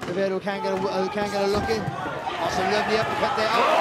Clavero can't get a look in. Awesome, lovely uppercut there. Oh,